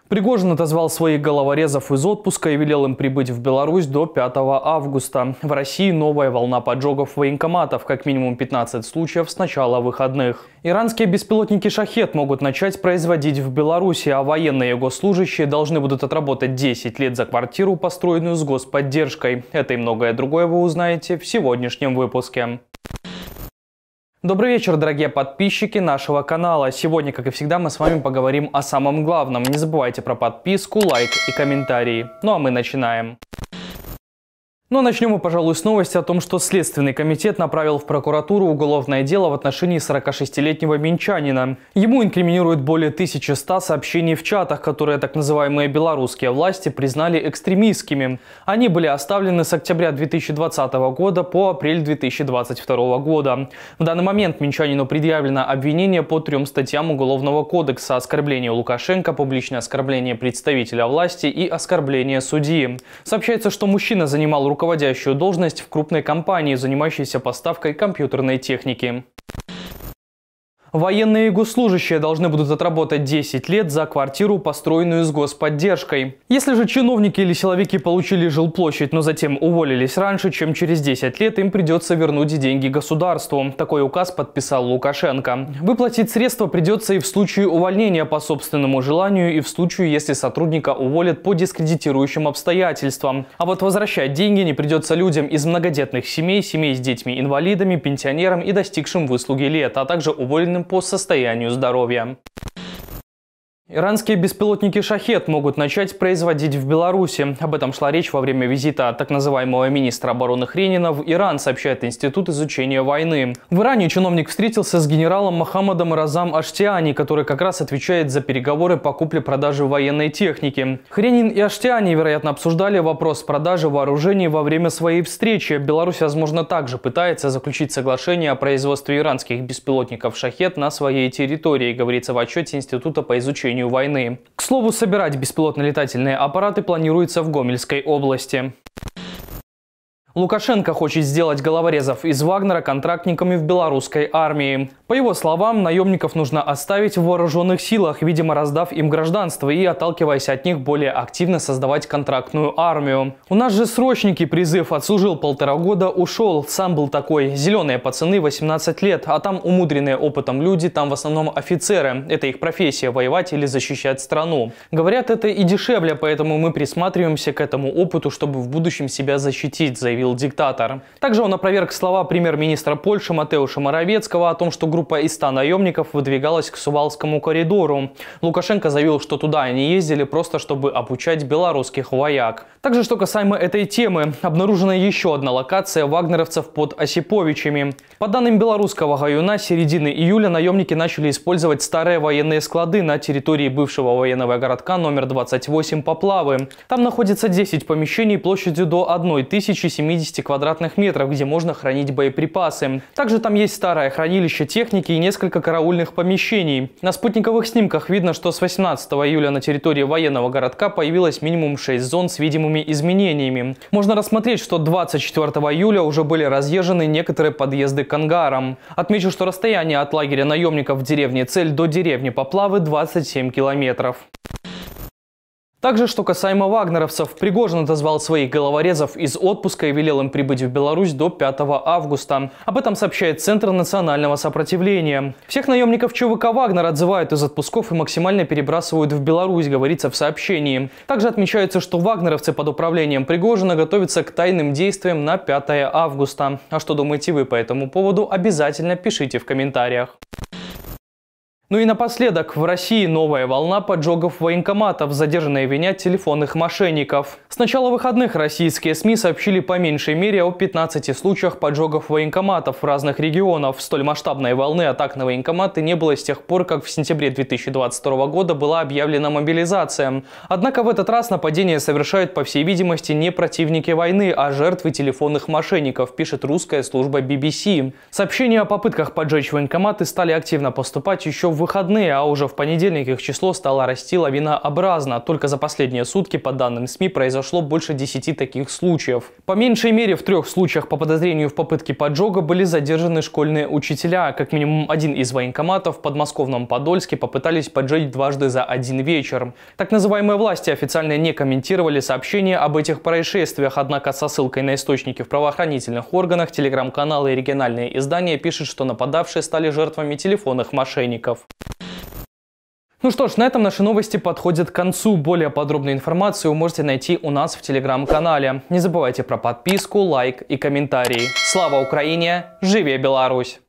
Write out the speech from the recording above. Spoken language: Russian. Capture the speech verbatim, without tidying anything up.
Пригожин отозвал своих головорезов из отпуска и велел им прибыть в Беларусь до пятого августа. В России новая волна поджогов военкоматов, как минимум пятнадцать случаев с начала выходных. Иранские беспилотники «Шахед» могут начать производить в Беларуси, а военные и госслужащие должны будут отработать десять лет за квартиру, построенную с господдержкой. Это и многое другое вы узнаете в сегодняшнем выпуске. Добрый вечер, дорогие подписчики нашего канала. Сегодня, как и всегда, мы с вами поговорим о самом главном. Не забывайте про подписку, лайк и комментарии. Ну а мы начинаем. Но начнем мы, пожалуй, с новости о том, что Следственный комитет направил в прокуратуру уголовное дело в отношении сорокашестилетнего минчанина. Ему инкриминируют более тысячи ста сообщений в чатах, которые так называемые белорусские власти признали экстремистскими. Они были оставлены с октября две тысячи двадцатого года по апрель две тысячи двадцать второго года. В данный момент минчанину предъявлено обвинение по трем статьям Уголовного кодекса: оскорбление Лукашенко, публичное оскорбление представителя власти и оскорбление судьи. Сообщается, что мужчина занимал руководящую руководящую должность в крупной компании, занимающейся поставкой компьютерной техники. Военные и госслужащие должны будут отработать десять лет за квартиру, построенную с господдержкой. Если же чиновники или силовики получили жилплощадь, но затем уволились раньше, чем через десять лет, им придется вернуть деньги государству. Такой указ подписал Лукашенко. Выплатить средства придется и в случае увольнения по собственному желанию, и в случае, если сотрудника уволят по дискредитирующим обстоятельствам. А вот возвращать деньги не придется людям из многодетных семей, семей с детьми-инвалидами, пенсионерам и достигшим выслуги лет, а также уволенным по состоянию здоровья. Иранские беспилотники «Шахед» могут начать производить в Беларуси. Об этом шла речь во время визита так называемого министра обороны Хренина в Иран, сообщает Институт изучения войны. В Иране чиновник встретился с генералом Мохаммадом Разам Аштиани, который как раз отвечает за переговоры по купле-продаже военной техники. Хренин и Аштиани, вероятно, обсуждали вопрос продажи вооружений во время своей встречи. Беларусь, возможно, также пытается заключить соглашение о производстве иранских беспилотников «Шахед» на своей территории, говорится в отчете Института по изучению войны. К слову, собирать беспилотно-летательные аппараты планируется в Гомельской области. Лукашенко хочет сделать головорезов из Вагнера контрактниками в белорусской армии. По его словам, наемников нужно оставить в вооруженных силах, видимо, раздав им гражданство и, отталкиваясь от них, более активно создавать контрактную армию. У нас же срочники, призыв: отслужил полтора года, ушел. Сам был такой. Зеленые пацаны, восемнадцать лет, а там умудренные опытом люди, там в основном офицеры. Это их профессия — воевать или защищать страну. Говорят, это и дешевле, поэтому мы присматриваемся к этому опыту, чтобы в будущем себя защитить, заявил диктатор. Также он опроверг слова премьер-министра Польши Матеуша Моровецкого о том, что группа из ста наемников выдвигалась к Сувалскому коридору. Лукашенко заявил, что туда они ездили просто чтобы обучать белорусских вояк. Также, что касаемо этой темы, обнаружена еще одна локация вагнеровцев под Осиповичами. По данным белорусского гаюна, с середины июля наемники начали использовать старые военные склады на территории бывшего военного городка номер двадцать восемь Поплавы. Там находится десять помещений площадью до тысячи семидесяти квадратных метров, где можно хранить боеприпасы. Также там есть старое хранилище техники и несколько караульных помещений. На спутниковых снимках видно, что с восемнадцатого июля на территории военного городка появилось минимум шесть зон с видимыми изменениями. Можно рассмотреть, что двадцать четвёртого июля уже были разъезжены некоторые подъезды к ангарам. Отмечу, что расстояние от лагеря наемников в деревне Цель до деревни Поплавы двадцать семь километров. Также, что касаемо вагнеровцев, Пригожин отозвал своих головорезов из отпуска и велел им прибыть в Беларусь до пятого августа. Об этом сообщает Центр национального сопротивления. Всех наемников ЧВК «Вагнер» отзывают из отпусков и максимально перебрасывают в Беларусь, говорится в сообщении. Также отмечается, что вагнеровцы под управлением Пригожина готовятся к тайным действиям на пятое августа. А что думаете вы по этому поводу, обязательно пишите в комментариях. Ну и напоследок, в России новая волна поджогов военкоматов, задержанные винят телефонных мошенников. С начала выходных российские СМИ сообщили по меньшей мере о пятнадцати случаях поджогов военкоматов в разных регионах. Столь масштабной волны атак на военкоматы не было с тех пор, как в сентябре две тысячи двадцать второго года была объявлена мобилизация. Однако в этот раз нападения совершают, по всей видимости, не противники войны, а жертвы телефонных мошенников, пишет русская служба би би си. Сообщения о попытках поджечь военкоматы стали активно поступать еще в выходные, а уже в понедельник их число стало расти лавинообразно. Только за последние сутки, по данным СМИ, произошло больше десяти таких случаев. По меньшей мере в трех случаях по подозрению в попытке поджога были задержаны школьные учителя. Как минимум один из военкоматов в подмосковном Подольске попытались поджечь дважды за один вечер. Так называемые власти официально не комментировали сообщения об этих происшествиях, однако со ссылкой на источники в правоохранительных органах телеграм-каналы и региональные издания пишут, что нападавшие стали жертвами телефонных мошенников. Ну что ж, на этом наши новости подходят к концу. Более подробную информацию вы можете найти у нас в телеграм-канале. Не забывайте про подписку, лайк и комментарии. Слава Украине! Живе Беларусь!